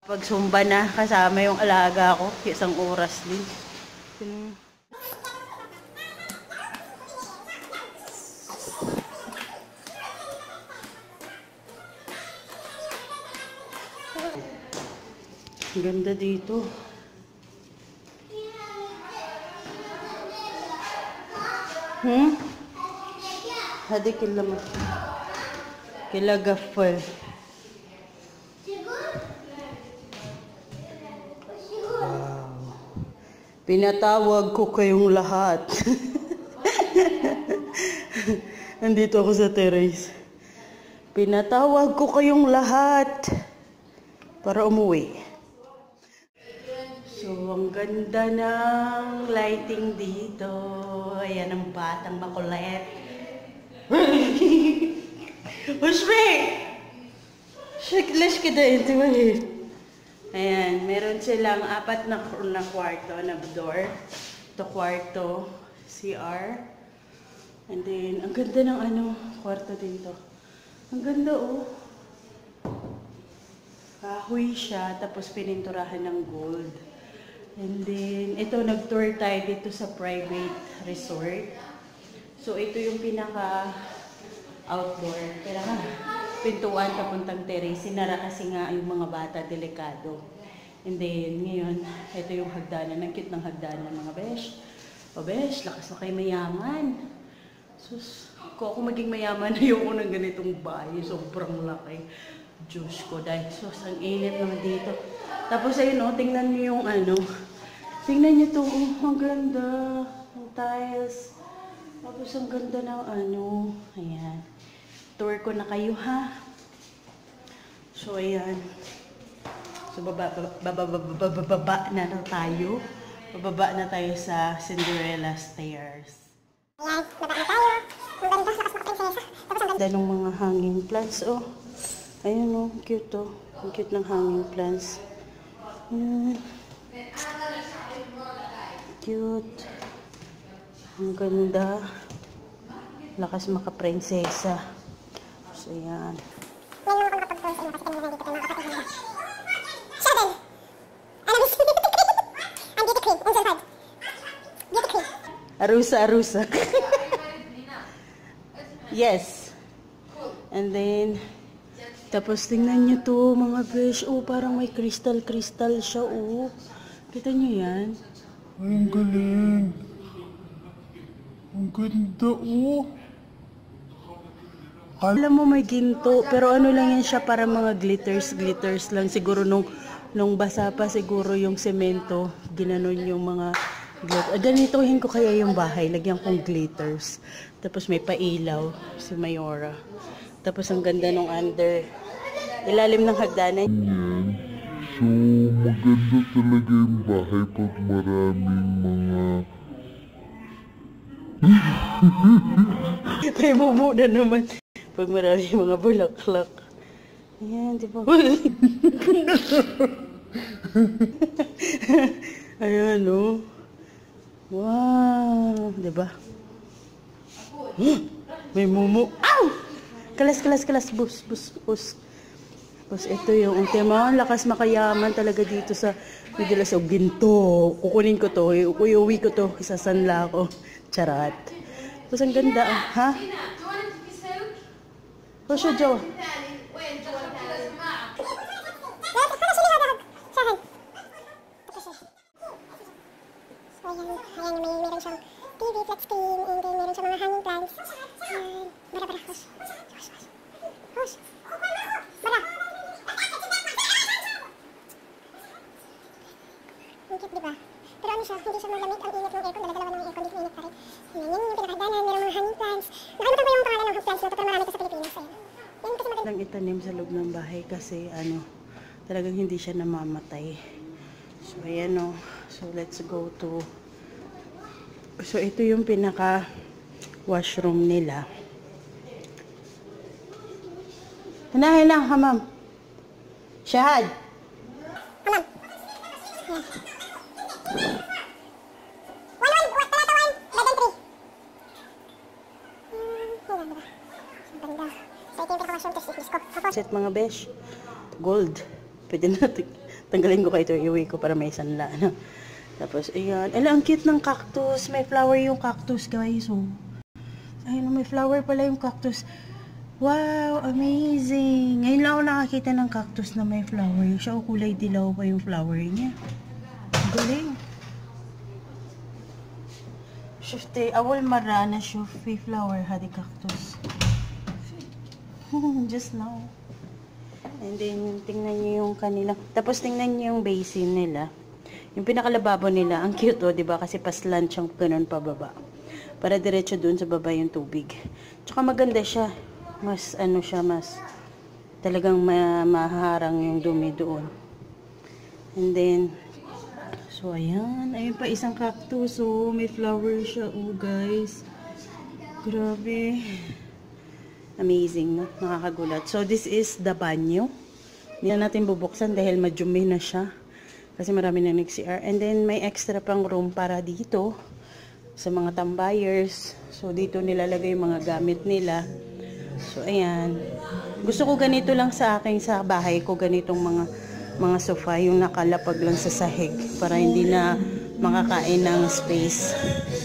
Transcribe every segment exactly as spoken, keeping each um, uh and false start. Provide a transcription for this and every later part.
Pag sumba na, kasama yung alaga ko, isang oras din. Ganda dito. Hmm? Hadi kila mo. Kila gaffer. Wow. Pinatawag ko kayong lahat. Nandito ako sa terrace. Pinatawag ko kayong lahat para umuwi. So, ang ganda ng lighting dito. Ayan ang batang makulit. Hushme! Shaklish kita ito eh. Ayan, meron silang apat na, na kwarto na door. Ito kwarto, C R. And then, ang ganda ng ano, kwarto dito. Ang ganda oh. Kahoy siya, tapos pininturahan ng gold. And then, ito, nag-tour tayo dito sa private resort. So, ito yung pinaka-outdoor. Pinaka pintuan papuntang terrace. Sinara kasi nga yung mga bata, delikado. And then, ngayon, ito yung hagdanan. Ang cute ng hagdanan, mga besh. O besh, lakas na kayo mayaman. Sus, kung ako maging mayaman na yung unang ganitong bahay, sobrang laki. Diyos ko, dahil sus, ang init naman dito. Tapos ayun o, tingnan niyo yung ano. Tingnan niyo to, oh, ang ganda. Ang tiles. Tapos ang ganda ng ano. Ayan. Tour ko na kayo ha. So ayan. So baba, baba, baba, baba, baba na na tayo. Bababa na tayo sa Cinderella stairs. Ayan, baba na tayo. Ang ganda, lakas makaprinsesa. Tapos ang ganda ng mga hanging plants oh. Ayun oh, cute oh. Ang cute ng hanging plants. Ayan. Cute. Ang ganda. Lakas makaprinsesa. So, yan. ngayon ako makapag-tour sa inyo kasi kanina dito tayo makakapag-tour. Sheldon! Ano gusto? Ang beauty queen. Ang Zelhard. Beauty queen. Arusa, arusa. Yes. And then, tapos tingnan nyo to mga besh. Oh, parang may crystal-crystal siya. Oh. Kita nyo yan? Ay, ang galing. Ang ganda, oh. Alam mo may ginto, pero ano lang yan siya para mga glitters, glitters lang. Siguro nung, nung basa pa siguro yung semento, ginanon yung mga glitters. Ganitohin ko kaya yung bahay, lagyan kong glitters. Tapos may pailaw, si Mayora. Tapos ang ganda nung under, ilalim ng hagdanan. Yan. So, maganda talaga yung bahay pag maraming mga... May bubo na naman. Pag maraming mga bulaklak. Ayan, di ba? Ayan, oh. Wow. Di ba? May mumu. Ow! Kalas, kalas, kalas. Bus, bus, bus. Tapos ito yung tema. Ang lakas makayaman talaga dito sa Midilas o ginto. Kukunin ko to. Uyuwi ko to. Isasanla ko. Charat. Tapos ang ganda. Ha? O siya, Joe. Ayan, may meron siyang T V, flat screen, and then meron siyang mga hanging plants. Ayan, bara, bara, hush. Hush, hush. Hush. Bara. Ang cute, diba? Pero ano siya, hindi siya malamig. Ang init ng aircon, dala-dalawa ng aircon, dito init pa rin. Ayan, yan yung pinakagdanan, meron mga hanging plants. Nakalimutan ko yung pangalan ng plants na ito, pero marami ito sa Pilipinas. Ayan. Yan kasi maganda. Lang itanim sa loob ng bahay kasi ano, talagang hindi siya namamatay. So, ayan o. So, let's go to... So, ito yung pinaka washroom nila. Hinahin lang, hamam. Shahad. Hamam. Ayan. One, one, one, talata one, legend three. Hmm, ayan, diba? Ang ganda. So, ito yung pinaka-washroom to sleep ko. Tapos, Set mga besh. Gold. Pwede natin Tanggalin ko kayo ito, iuwi ko para may sanla. No? Tapos, ayan. Ala, ang cute ng cactus. May flower yung cactus, guys. Oh. Ayun, may flower pala yung cactus. Wow, amazing. Ngayon lang ako nakakita ng cactus na may flower. Siya, oh, kulay dilaw pa yung flower niya. Galing. Shufte, awal marana shufi flower hadi cactus. Just now. And then, tingnan nyo yung kanila. Tapos, tingnan nyo yung basin nila. Yung pinakalababo nila. Ang cute, oh, diba? Kasi paslant siyang ganun pababa. Para diretso dun sa baba yung tubig. Tsaka maganda siya. Mas, ano siya, mas talagang ma maharang yung dumi doon. And then, so, ayan. Ayun pa, isang cactus, oh. May flower siya, oh, guys. Grabe. Amazing, no? Nakakagulat. So, this is the banyo. Hindi na natin bubuksan dahil madumi na siya. Kasi marami na nag-C R. And then, may extra pang room para dito sa mga tambayers. So, dito nilalagay yung mga gamit nila. So, ayan. Gusto ko ganito lang sa akin, sa bahay ko, ganitong mga mga sofa, yung nakalapag lang sa sahig para hindi na makakain ng space.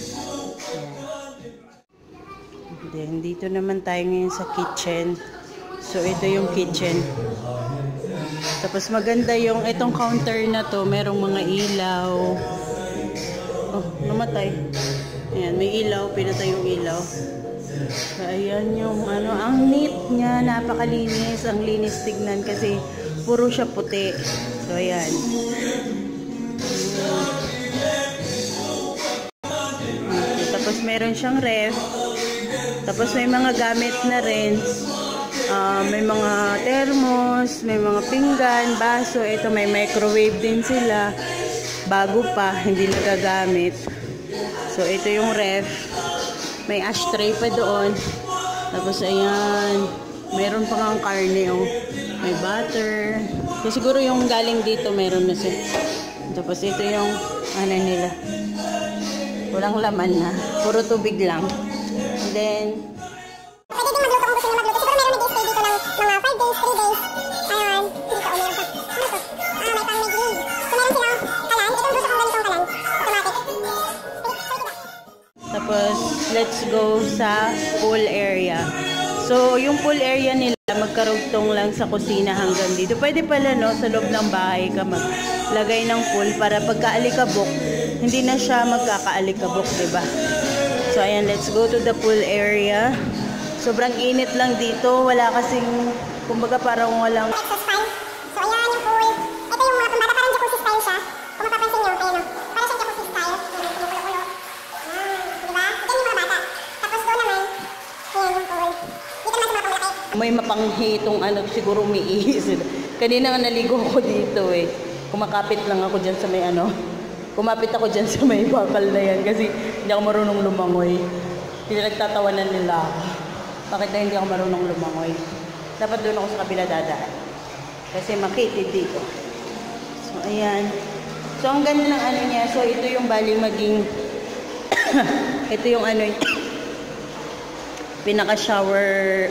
Then, dito naman tayo ngayon sa kitchen. So, ito yung kitchen. Tapos, maganda yung itong counter na to. Merong mga ilaw. Oh, namatay. Ayan, may ilaw. Pinatay yung ilaw. So, ayan yung ano. Ang neat niya. Napakalinis. Ang linis tignan kasi puro siya puti. So, ayan. Okay, tapos, meron siyang ref. Tapos may mga gamit na rin. Uh, may mga thermos, may mga pinggan, baso. Ito may microwave din sila. Bago pa, hindi nagagamit. So ito yung ref. May ashtray pa doon. Tapos ayan. Meron pa nga ang karne. Oh. May butter. So, siguro yung galing dito meron na siya. Tapos ito yung ano nila. Walang laman na. Puro tubig lang. And then, pwede din magluto kung gusto nyo magluto. Siguro meron nag-stay dito ng mga five days, three days. Ayan. Dito, o meron pa. Ano to? Ah, may pang may green. So, meron silang kalan. Ito yung gusto kong ganitong kalan. Automatic. tapos, let's go sa pool area. So, yung pool area nila, magkarugtong lang sa kusina hanggang dito. Pwede pala, no, sa loob ng bahay ka maglagay ng pool para pagkaalikabok, hindi na siya magkakaalikabok, diba? So, ayan, let's go to the pool area. Sobrang init lang dito. Wala kasing, kumbaga parang walang... Exhaust fan. So, ayan yung pool. Ito yung mga pambata. Parang jacuzzi style siya. Kung mapapansin nyo, ayan o. Parang siyang jacuzzi style. Ayan, pinukulo-kulo. Ayan, diba? Ito yung mga bata. Tapos doon naman, ayan yung pool. Dito naman sa mga pangmalaki. May mapanghi itong ano, siguro umiihis. Kanina nga naligo ko dito eh. Kumakapit lang ako dyan sa may ano. Kumapit ako dyan sa may bakal na yan kasi hindi ako marunong lumangoy. Pinagtatawanan nila ako. Bakit na hindi ako marunong lumangoy? Dapat doon ako sa kabila dadaan. Kasi makitid dito. So, ayan. So, ang ganda ng ano niya. So, ito yung bali maging ito yung ano pinaka-shower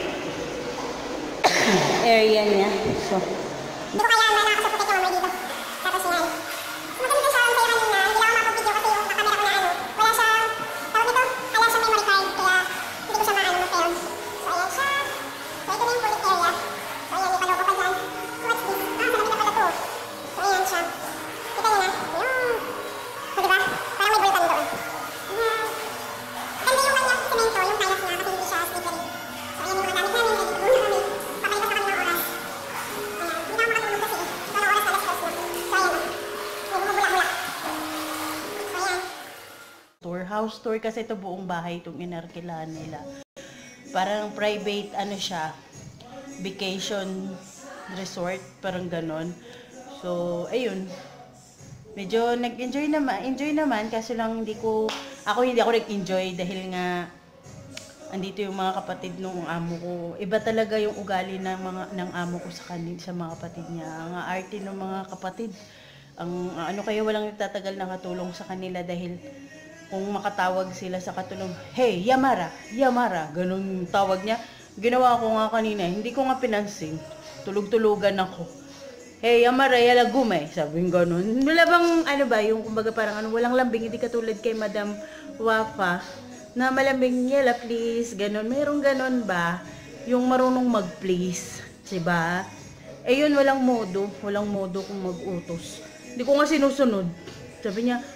area niya. So, Dito kaya nakakasapot yung mamay dito. Tapos yan. Maganda siya ang sa'yo kanina. Hindi lang ako mapag-video kasi yung nakamera ko na ano. Wala siyang, tawag nito, wala siyang memory card. Kaya hindi ko siya maano mag-film. So ayan siya. So ito na yung public area. So ayan, may palogo pa dyan. So what's this? Ah, sa labing na pala to. So ayan siya. Kita nyo na. Yung. So diba? Parang may bulkan doon. Ayan. Ganda yung kanya semento, yung tiles niya kasi hindi siya slippery. So ayan yung mga gamit namin. Ready to go na kami. Papalitan na kami ng oras. Ayan. Hindi na ako makatulog kasi. So anong oras na alas dos na. So ayan na. May bumubulak-bulak. So ayan. tour, house tour kasi ito buong bahay itong inarkilahan nila. Parang private ano siya, vacation resort, parang ganon. So, ayun. Medyo nag-enjoy naman, enjoy naman kasi lang hindi ko, ako hindi ako nag-enjoy dahil nga andito yung mga kapatid nung amo ko. Iba talaga yung ugali ng mga ng amo ko sa kanil sa mga kapatid niya. Ang arte ng mga kapatid. Ang ano kaya walang nagtatagal na katulong sa kanila dahil kung makatawag sila sa katulong, "Hey, Yamara, Yamara," ganun tawag niya. Ginawa ko nga kanina, hindi ko nga pinansin. Tulog-tulugan ako. Hey, amaraya lagume, sabi ng ganun. Wala bang, ano ba, yung kumbaga parang ano, walang lambing, hindi katulad kay Madam Wafa, na malambing yela, please, ganun. Mayroong ganun ba? Yung marunong mag-please, diba? Eh yun, walang modo, walang modo kung mag-utos. Hindi ko nga sinusunod. Sabi niya,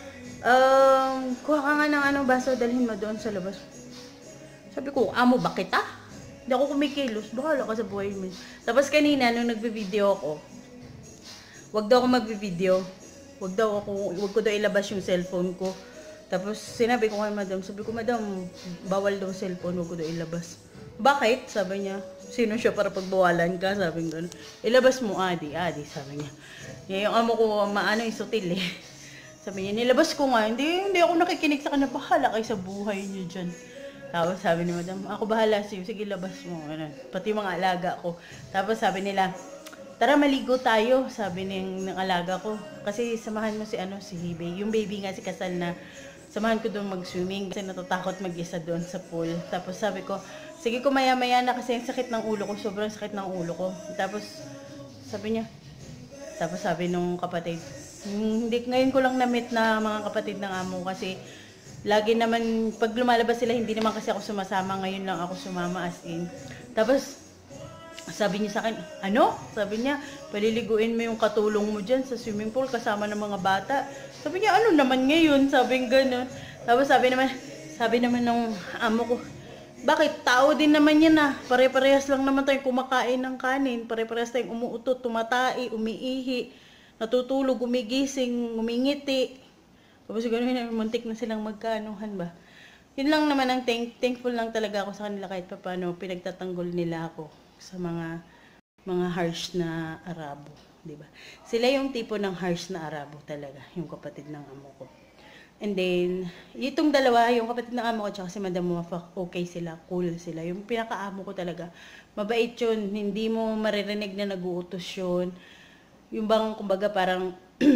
um, kuha ka nga ng anong baso, dalhin mo doon sa labas. Sabi ko, amo ba kita? Hindi ako kumikilos, bahala ka sa buhay mo. Tapos kanina, nung nagbe-video ako, wag daw ako magbi-video. Wag daw ako, wag ko daw ilabas yung cellphone ko. Tapos sinabi ko kay Madam, sabi ko, Madam, bawal daw cellphone, wag ko daw ilabas. Bakit? Sabi niya, sino siya para pagbawalan ka? Sabi nga, ilabas mo, Adi, Adi, sabi niya. Yung amo ko, maano yung sutil eh. Sabi niya, nilabas ko nga, hindi, hindi ako nakikinig sa kanya, bahala kayo sa buhay niyo dyan. Tapos sabi ni Madam, ako bahala sa'yo, sige labas mo. Ano, pati mga alaga ko. Tapos sabi nila, tara maligo tayo, sabi ng, ng alaga ko. Kasi samahan mo si ano si baby. Yung baby nga si Kasal na samahan ko doon mag-swimming kasi natatakot mag-isa doon sa pool. Tapos sabi ko, sige ko maya-maya na kasi ang sakit ng ulo ko, sobrang sakit ng ulo ko. Tapos sabi niya, tapos sabi nung kapatid, hindi ngayon ko lang na-meet na mga kapatid ng amo kasi lagi naman pag lumalabas sila hindi naman kasi ako sumasama, ngayon lang ako sumama as in. Tapos sabi niya sa akin, ano? Sabi niya, paliliguin mo yung katulong mo dyan sa swimming pool kasama ng mga bata. Sabi niya, ano naman ngayon? Sabi ng gano'n. Tapos sabi naman, sabi naman ng amo ko, bakit? Tao din naman yan ah. Pare-parehas lang naman tayong kumakain ng kanin. Pare-parehas tayong umuutot, tumatai, umiihi, natutulog, umigising, umingiti. Tapos gano'n, muntik na silang magkaanuhan ba? Yun lang naman ang thank thankful lang talaga ako sa kanila kahit paano pinagtatanggol nila ako sa mga mga harsh na Arabo, 'di ba? Sila yung tipo ng harsh na Arabo talaga, yung kapatid ng amo ko. And then, itong dalawa, yung kapatid ng amo ko tsaka si Madam Wafa, okay sila, cool sila. Yung pinaka-amo ko talaga, mabait yun, hindi mo maririnig na nag-uutos yun. Yung bang, kumbaga parang,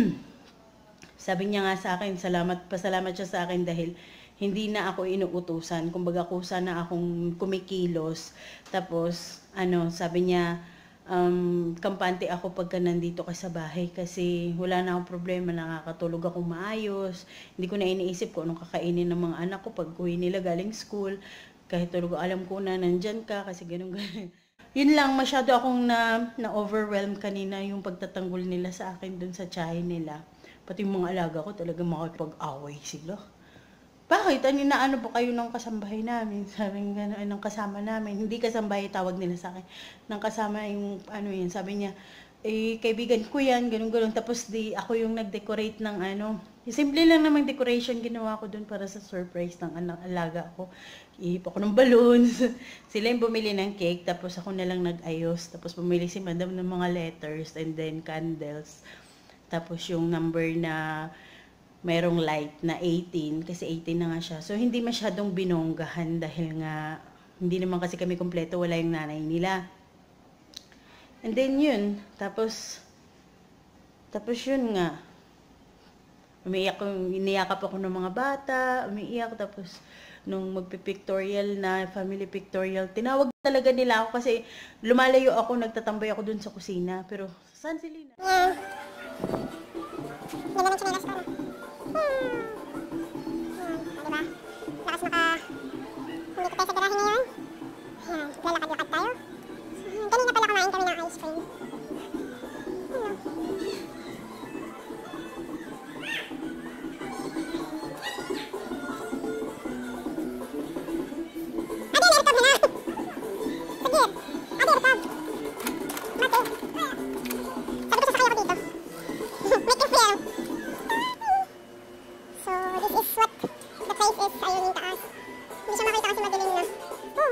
sabi niya nga sa akin, salamat, pasalamat siya sa akin dahil hindi na ako inuutusan. Kumbaga kusa na akong kumikilos. Tapos, ano, sabi niya, um, kampante ako pagka nandito ka sa bahay kasi wala na akong problema, nakakatulog ako maayos. Hindi ko na iniisip ko anong kakainin ng mga anak ko pag uwi nila galing school. Kahit tulog, alam ko na nandyan ka kasi ganun ganun. Yun lang, masyado akong na, na-overwhelm kanina yung pagtatanggol nila sa akin dun sa tiyahin nila. Pati yung mga alaga ko talaga makipag-away sila. Bakit? Ano na ano ba kayo ng kasambahay namin? Sabi nga, ng kasama namin. Hindi kasambahay tawag nila sa akin. Nang kasama yung ano yun. Sabi niya, eh, kaibigan ko yan, ganun-ganun. Tapos di, ako yung nag-decorate ng ano. Simple lang namang decoration ginawa ko dun para sa surprise ng anak, alaga ko. Ihip ako ng balloons. Sila yung bumili ng cake. Tapos ako na lang nag-ayos. Tapos bumili si Madam ng mga letters and then candles. Tapos yung number na mayroong light na eighteen, kasi eighteen na nga siya. So, hindi masyadong binonggahan dahil nga, hindi naman kasi kami kompleto, wala yung nanay nila. And then yun, tapos, tapos yun nga, umiiyak, iniyakap ako ng mga bata, umiiyak, tapos, nung magpipictorial na, family pictorial, tinawag talaga nila ako kasi lumalayo ako, nagtatambay ako dun sa kusina. Pero, saan si Lina? Yeah. Ganda ng chinelas ko, no? Hmm. Ayan, diba? Lakas maka... Hindi ko tayo sa garahe ngayon. Ayan, lalakad-lakad tayo. Hmm, kanina pala kumain kami ng ice cream. Ayan. Adi, niritob na! Sige! Adi, niritob! Mati! Sabi ko sasakay ako dito. Make it fair! So, this is what the place is. Ayun yung taas. Hindi siya makita kasi madilim na. Oh,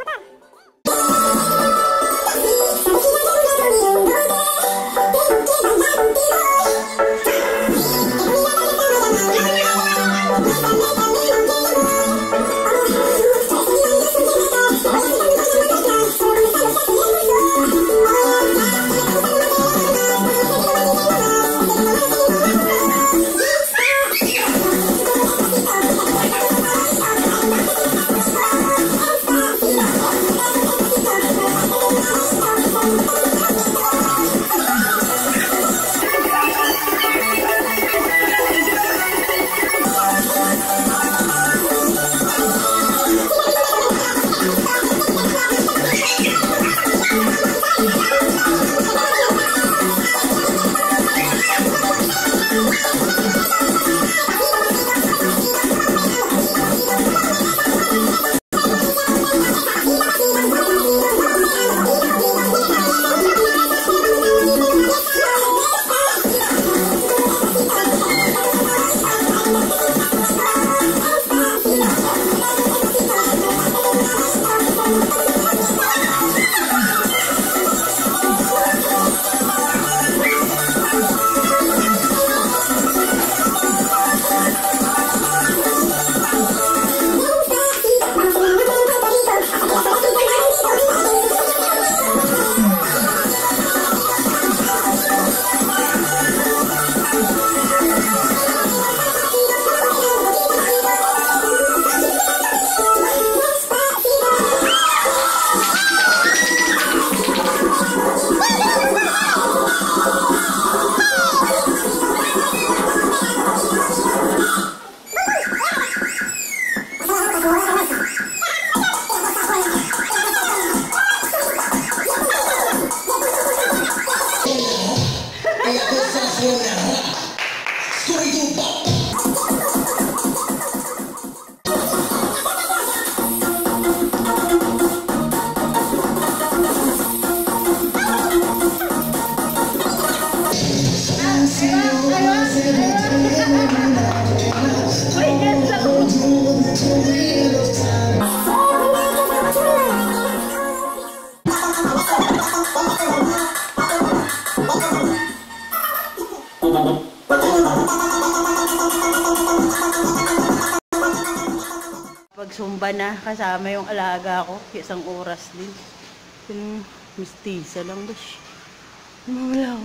Pag sumba na, kasama yung alaga ko, isang oras din. Yung mistisa lang ba siya? Wala ako.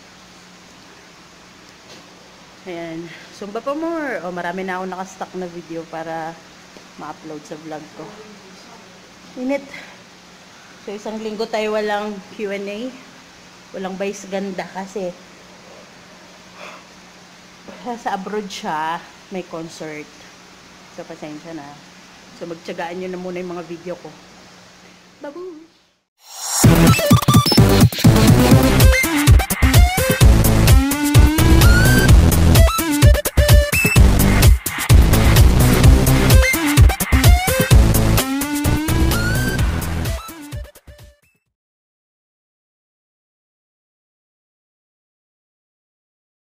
Ayan, sumba pa more. O, marami na ako nakastock na video para ma-upload sa vlog ko. Init. So, isang linggo tayo walang Q and A. Walang Vice Ganda kasi sa abroad siya, may concert. So, pasensya na. So, magtyagaan nyo na muna yung mga video ko. Babu!